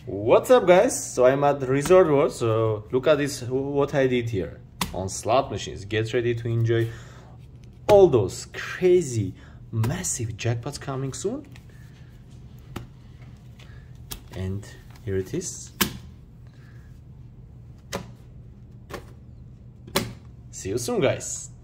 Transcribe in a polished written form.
What's up, guys? So I'm at Resort World. So look at this, what I did here on slot machines. Get ready to enjoy all those crazy massive jackpots coming soon. And here it is. See you soon, guys.